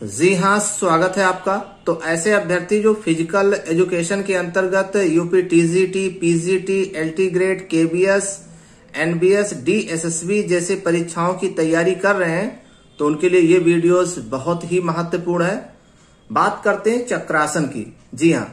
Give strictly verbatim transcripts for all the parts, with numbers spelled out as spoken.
जी हाँ, स्वागत है आपका। तो ऐसे अभ्यर्थी जो फिजिकल एजुकेशन के अंतर्गत UP TGT, PGT, LT grade, KBS, NBS, DSSB जैसे परीक्षाओं की तैयारी कर रहे हैं, तो उनके लिए ये वीडियोस बहुत ही महत्वपूर्ण है। बात करते हैं चक्रासन की। जी हाँ,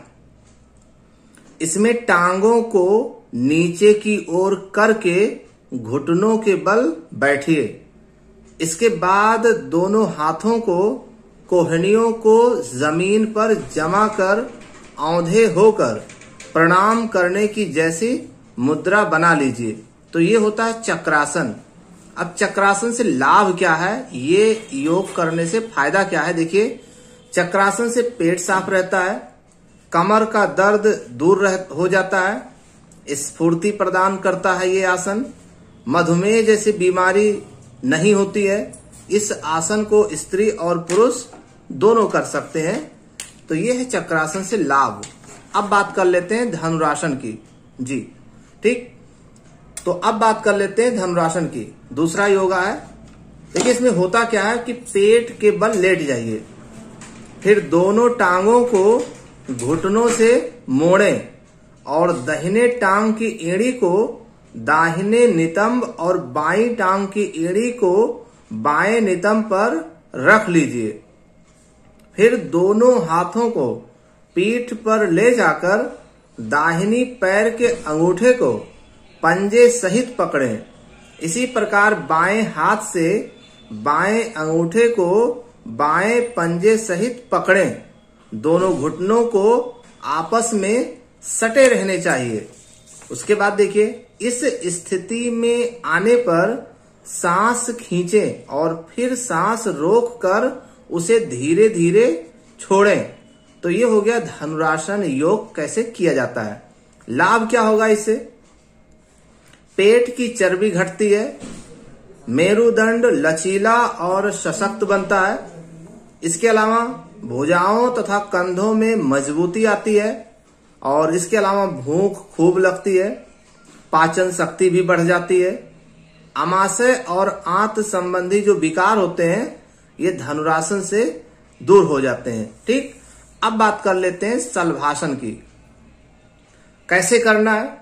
इसमें टांगों को नीचे की ओर करके घुटनों के बल बैठिए। इसके बाद दोनों हाथों को कोहनियों को जमीन पर जमा कर औंधे होकर प्रणाम करने की जैसी मुद्रा बना लीजिए। तो ये होता है चक्रासन। अब चक्रासन से लाभ क्या है, ये योग करने से फायदा क्या है, देखिए। चक्रासन से पेट साफ रहता है, कमर का दर्द दूर रह, हो जाता है, स्फूर्ति प्रदान करता है ये आसन। मधुमेह जैसी बीमारी नहीं होती है। इस आसन को स्त्री और पुरुष दोनों कर सकते हैं। तो ये है चक्रासन से लाभ। अब बात कर लेते हैं धनुरासन की। जी ठीक, तो अब बात कर लेते हैं धनुरासन की। दूसरा योगा है। देखिए, इसमें होता क्या है कि पेट के बल लेट जाइए, फिर दोनों टांगों को घुटनों से मोड़ें और दाहिने टांग की एड़ी को दाहिने नितंब और बाईं टांग की एड़ी को बाएं नितंब पर रख लीजिए। फिर दोनों हाथों को पीठ पर ले जाकर दाहिनी पैर के अंगूठे को पंजे सहित पकड़ें। इसी प्रकार बाएं हाथ से बाएं अंगूठे को बाएं पंजे सहित पकड़ें। दोनों घुटनों को आपस में सटे रहने चाहिए। उसके बाद देखिए, इस स्थिति में आने पर सांस खींचें और फिर सांस रोककर उसे धीरे धीरे छोड़ें। तो ये हो गया धनुरासन योग कैसे किया जाता है। लाभ क्या होगा इससे? पेट की चर्बी घटती है, मेरुदंड लचीला और सशक्त बनता है। इसके अलावा भुजाओं तथा कंधों में मजबूती आती है और इसके अलावा भूख खूब लगती है, पाचन शक्ति भी बढ़ जाती है। आमाशय और आंत संबंधी जो विकार होते हैं, ये धनुरासन से दूर हो जाते हैं। ठीक, अब बात कर लेते हैं शलभासन की। कैसे करना है?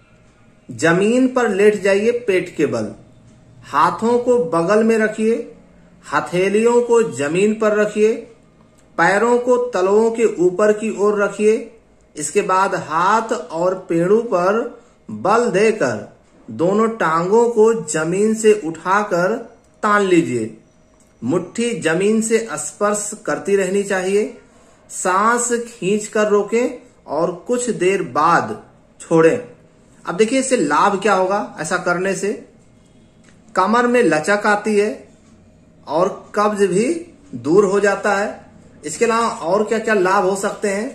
जमीन पर लेट जाइए पेट के बल, हाथों को बगल में रखिए, हथेलियों को जमीन पर रखिए, पैरों को तलवों के ऊपर की ओर रखिए। इसके बाद हाथ और पेड़ों पर बल देकर दोनों टांगों को जमीन से उठाकर तान लीजिए। मुट्ठी जमीन से स्पर्श करती रहनी चाहिए। सांस खींचकर रोकें और कुछ देर बाद छोड़ें। अब देखिए, इससे लाभ क्या होगा ऐसा करने से? कमर में लचक आती है और कब्ज भी दूर हो जाता है। इसके अलावा और क्या क्या लाभ हो सकते हैं?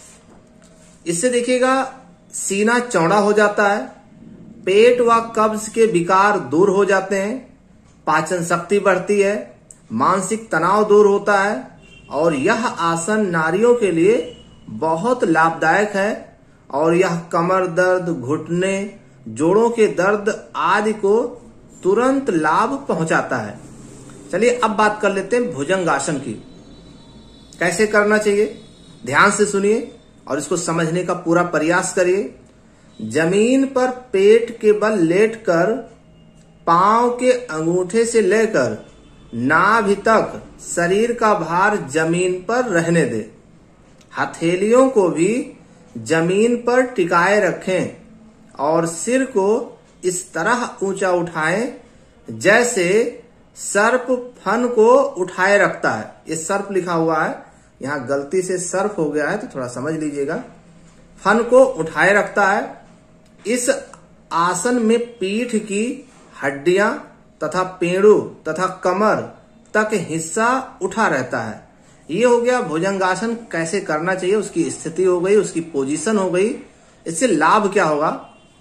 इससे देखिएगा, सीना चौड़ा हो जाता है, पेट व कब्ज के विकार दूर हो जाते हैं, पाचन शक्ति बढ़ती है, मानसिक तनाव दूर होता है और यह आसन नारियों के लिए बहुत लाभदायक है और यह कमर दर्द, घुटने, जोड़ों के दर्द आदि को तुरंत लाभ पहुंचाता है। चलिए अब बात कर लेते हैं भुजंगासन की। कैसे करना चाहिए, ध्यान से सुनिए और इसको समझने का पूरा प्रयास करिए। जमीन पर पेट के बल लेटकर पांव के अंगूठे से लेकर नाभि तक शरीर का भार जमीन पर रहने दे। हथेलियों को भी जमीन पर टिकाए रखें और सिर को इस तरह ऊंचा उठाएं जैसे सर्प फन को उठाए रखता है। ये सर्प लिखा हुआ है, यहाँ गलती से सर्प हो गया है तो थोड़ा समझ लीजिएगा। फन को उठाए रखता है। इस आसन में पीठ की हड्डियां तथा पेड़ू तथा कमर तक हिस्सा उठा रहता है। ये हो गया भुजंगासन कैसे करना चाहिए, उसकी स्थिति हो गई, उसकी पोजीशन हो गई। इससे लाभ क्या होगा?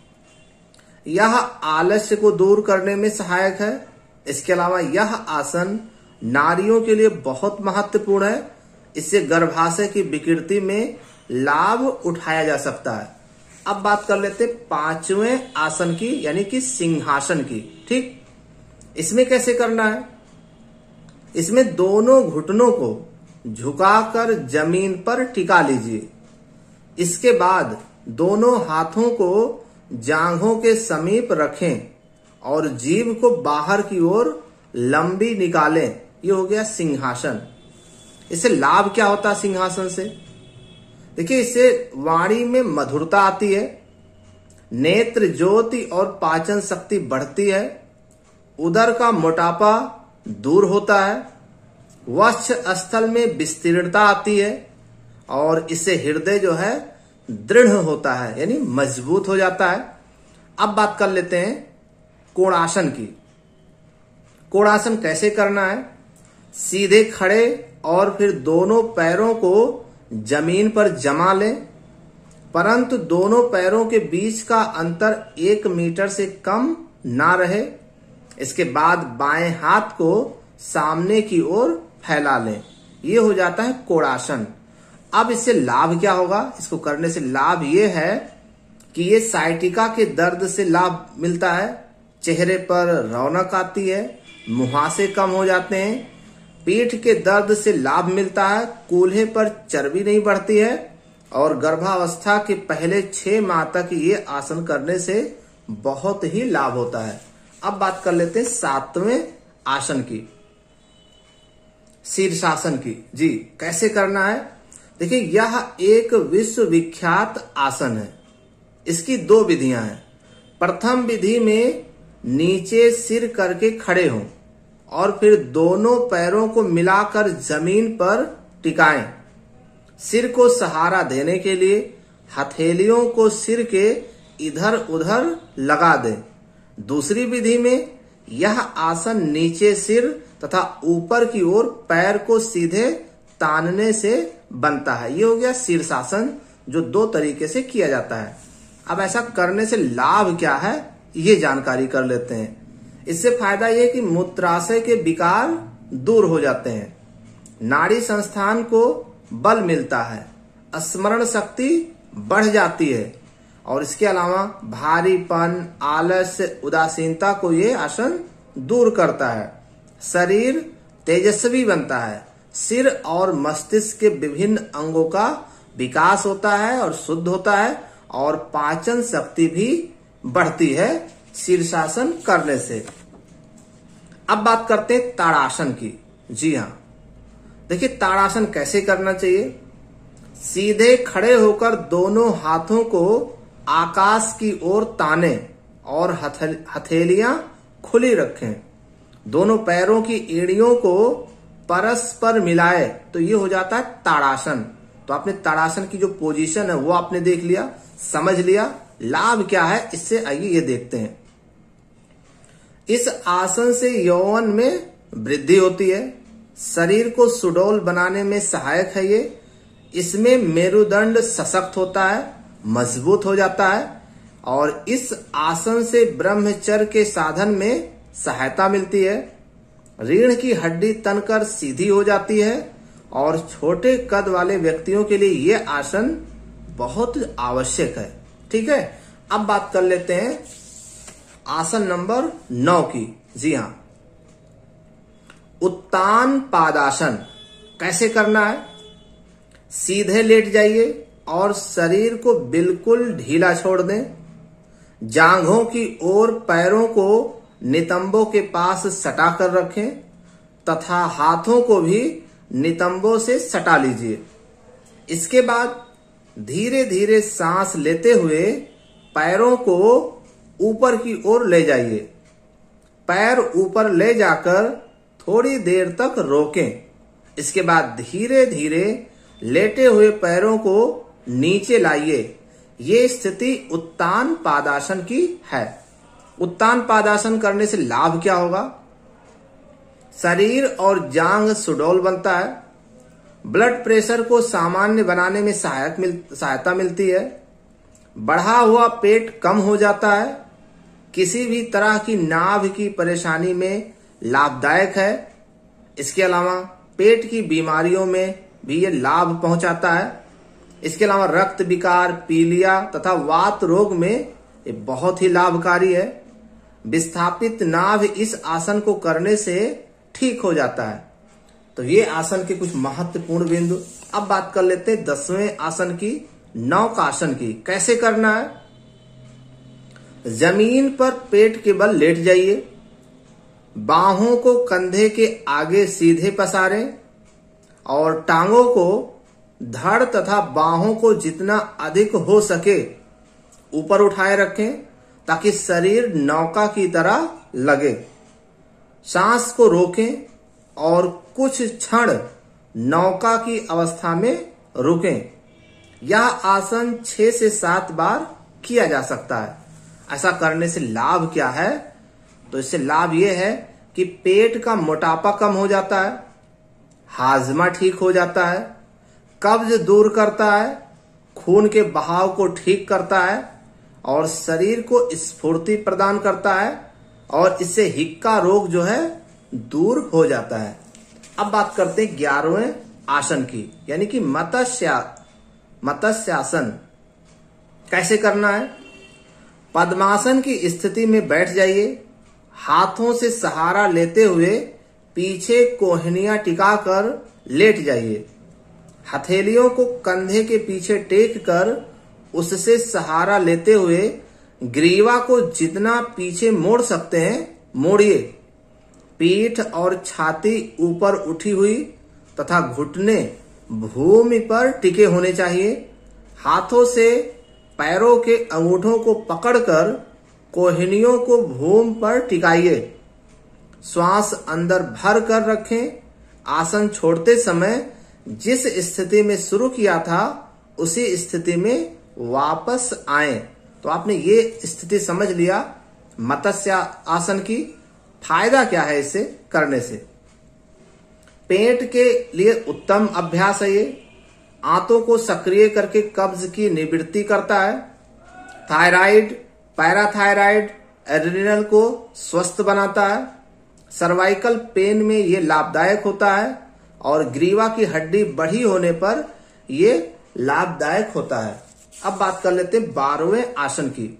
यह आलस्य को दूर करने में सहायक है। इसके अलावा यह आसन नारियों के लिए बहुत महत्वपूर्ण है। इससे गर्भाशय की विकृति में लाभ उठाया जा सकता है। अब बात कर लेते हैं पांचवें आसन की, यानी कि सिंहासन की। ठीक, इसमें कैसे करना है? इसमें दोनों घुटनों को झुकाकर जमीन पर टिका लीजिए। इसके बाद दोनों हाथों को जांघों के समीप रखें और जीभ को बाहर की ओर लंबी निकालें। ये हो गया सिंहासन। इससे लाभ क्या होता है सिंहासन से? देखिए, इससे वाणी में मधुरता आती है, नेत्र ज्योति और पाचन शक्ति बढ़ती है, उदर का मोटापा दूर होता है, वक्ष स्थल में विस्तीर्णता आती है और इससे हृदय जो है दृढ़ होता है, यानी मजबूत हो जाता है। अब बात कर लेते हैं कोणासन की। कोणासन कैसे करना है? सीधे खड़े और फिर दोनों पैरों को जमीन पर जमा लें, परंतु दोनों पैरों के बीच का अंतर एक मीटर से कम ना रहे। इसके बाद बाएं हाथ को सामने की ओर फैला लें। ये हो जाता है कोणासन। अब इससे लाभ क्या होगा? इसको करने से लाभ ये है कि ये साइटिका के दर्द से लाभ मिलता है, चेहरे पर रौनक आती है, मुहासे कम हो जाते हैं, पीठ के दर्द से लाभ मिलता है, कूल्हे पर चर्बी नहीं बढ़ती है और गर्भावस्था के पहले छह माह तक ये आसन करने से बहुत ही लाभ होता है। अब बात कर लेते हैं सातवें आसन की, शीर्षासन की। जी, कैसे करना है? देखिए, यह एक विश्वविख्यात आसन है। इसकी दो विधियां हैं। प्रथम विधि में नीचे सिर करके खड़े हों और फिर दोनों पैरों को मिलाकर जमीन पर टिकाएं। सिर को सहारा देने के लिए हथेलियों को सिर के इधर उधर लगा दें। दूसरी विधि में यह आसन नीचे सिर तथा ऊपर की ओर पैर को सीधे तानने से बनता है। ये हो गया शीर्षासन, जो दो तरीके से किया जाता है। अब ऐसा करने से लाभ क्या है, ये जानकारी कर लेते हैं। इससे फायदा ये कि मूत्राशय के विकार दूर हो जाते हैं, नाड़ी संस्थान को बल मिलता है, स्मरण शक्ति बढ़ जाती है और इसके अलावा भारीपन, आलस्य, उदासीनता को ये आसन दूर करता है। शरीर तेजस्वी बनता है, सिर और मस्तिष्क के विभिन्न अंगों का विकास होता है और शुद्ध होता है और पाचन शक्ति भी बढ़ती है शीर्षासन करने से। अब बात करते हैं ताड़ासन की। जी हाँ, देखिए ताड़ासन कैसे करना चाहिए? सीधे खड़े होकर दोनों हाथों को आकाश की ओर ताने और हथेलियां खुली रखें। दोनों पैरों की एड़ियों को परस्पर मिलाए तो ये हो जाता है ताड़ासन। तो आपने ताड़ासन की जो पोजीशन है वो आपने देख लिया, समझ लिया। लाभ क्या है इससे, आइए ये देखते हैं। इस आसन से यौवन में वृद्धि होती है, शरीर को सुडौल बनाने में सहायक है ये। इसमें मेरुदंड सशक्त होता है, मजबूत हो जाता है और इस आसन से ब्रह्मचर्य के साधन में सहायता मिलती है। रीढ़ की हड्डी तनकर सीधी हो जाती है और छोटे कद वाले व्यक्तियों के लिए यह आसन बहुत आवश्यक है। ठीक है, अब बात कर लेते हैं आसन नंबर नौ की। जी हाँ, उत्तान पादासन कैसे करना है? सीधे लेट जाइए और शरीर को बिल्कुल ढीला छोड़ दें। जांघों की ओर पैरों को नितंबों के पास सटा कर रखें तथा हाथों को भी नितंबों से सटा लीजिए। इसके बाद धीरे धीरे सांस लेते हुए पैरों को ऊपर की ओर ले जाइए। पैर ऊपर ले जाकर थोड़ी देर तक रोकें। इसके बाद धीरे धीरे लेटे हुए पैरों को नीचे लाइए। ये स्थिति उत्तान पादासन की है। उत्तान पादासन करने से लाभ क्या होगा? शरीर और जांघ सुडौल बनता है, ब्लड प्रेशर को सामान्य बनाने में सहायक मिल, सहायता मिलती है, बढ़ा हुआ पेट कम हो जाता है, किसी भी तरह की नाभ की परेशानी में लाभदायक है। इसके अलावा पेट की बीमारियों में भी ये लाभ पहुंचाता है। इसके अलावा रक्त विकार, पीलिया तथा वात रोग में ये बहुत ही लाभकारी है। विस्थापित नाभ इस आसन को करने से ठीक हो जाता है। तो ये आसन के कुछ महत्वपूर्ण बिंदु। अब बात कर लेते हैं दसवें आसन की, नौकासन की। कैसे करना है? जमीन पर पेट के बल लेट जाइए, बाहों को कंधे के आगे सीधे पसारें और टांगों को धड़ तथा बाहों को जितना अधिक हो सके ऊपर उठाए रखें ताकि शरीर नौका की तरह लगे। सांस को रोकें और कुछ क्षण नौका की अवस्था में रुकें। यह आसन छह से सात बार किया जा सकता है। ऐसा करने से लाभ क्या है? तो इससे लाभ यह है कि पेट का मोटापा कम हो जाता है, हाजमा ठीक हो जाता है, कब्ज दूर करता है, खून के बहाव को ठीक करता है और शरीर को स्फूर्ति प्रदान करता है और इससे हिक्का रोग जो है दूर हो जाता है। अब बात करते हैं ग्यारहवें आसन की, यानी कि मत्स्य मत्स्यासन। कैसे करना है? पद्मासन की स्थिति में बैठ जाइए, हाथों से सहारा लेते हुए पीछे कोहनियां टिकाकर लेट जाइए। हथेलियों को कंधे के पीछे टेक कर उससे सहारा लेते हुए ग्रीवा को जितना पीछे मोड़ सकते हैं मोड़िए। पीठ और छाती ऊपर उठी हुई तथा घुटने भूमि पर टिके होने चाहिए। हाथों से पैरों के अंगूठों को पकड़कर कोहनियों को भूमि पर टिकाइए। श्वास अंदर भर कर रखें। आसन छोड़ते समय जिस स्थिति में शुरू किया था उसी स्थिति में वापस आए। तो आपने ये स्थिति समझ लिया मत्स्य आसन की। फायदा क्या है इससे करने से? पेट के लिए उत्तम अभ्यास है ये। आंतों को सक्रिय करके कब्ज की निवृत्ति करता है। थायराइड, पैराथायराइड, एड्रिनल को स्वस्थ बनाता है। सर्वाइकल पेन में ये लाभदायक होता है और ग्रीवा की हड्डी बढ़ी होने पर ये लाभदायक होता है। अब बात कर लेते हैं बारहवें आसन की।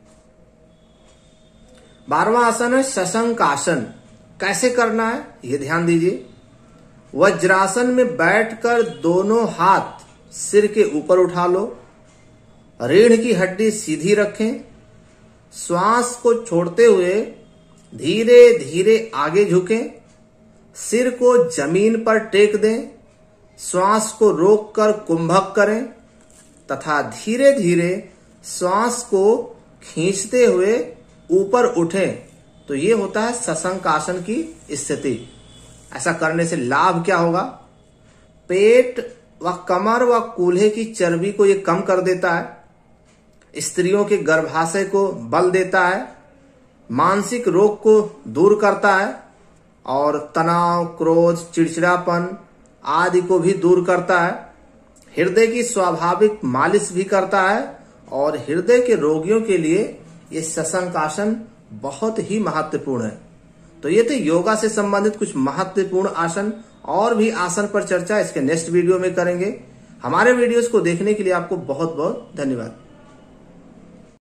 बारहवां आसन है शशंक आसन। कैसे करना है ये ध्यान दीजिए। वज्रासन में बैठकर दोनों हाथ सिर के ऊपर उठा लो। रीढ़ की हड्डी सीधी रखें। श्वास को छोड़ते हुए धीरे धीरे आगे झुकें। सिर को जमीन पर टेक दें। श्वास को रोककर कुंभक करें तथा धीरे धीरे श्वास को खींचते हुए ऊपर उठें। तो ये होता है शशंक आसन की स्थिति। ऐसा करने से लाभ क्या होगा? पेट व कमर व कूल्हे की चर्बी को ये कम कर देता है। स्त्रियों के गर्भाशय को बल देता है। मानसिक रोग को दूर करता है और तनाव, क्रोध, चिड़चिड़ापन आदि को भी दूर करता है। हृदय की स्वाभाविक मालिश भी करता है और हृदय के रोगियों के लिए ये शशंक आसन बहुत ही महत्वपूर्ण है। तो ये थे योगा से संबंधित कुछ महत्वपूर्ण आसन। और भी आसन पर चर्चा इसके नेक्स्ट वीडियो में करेंगे। हमारे वीडियोस को देखने के लिए आपको बहुत बहुत धन्यवाद।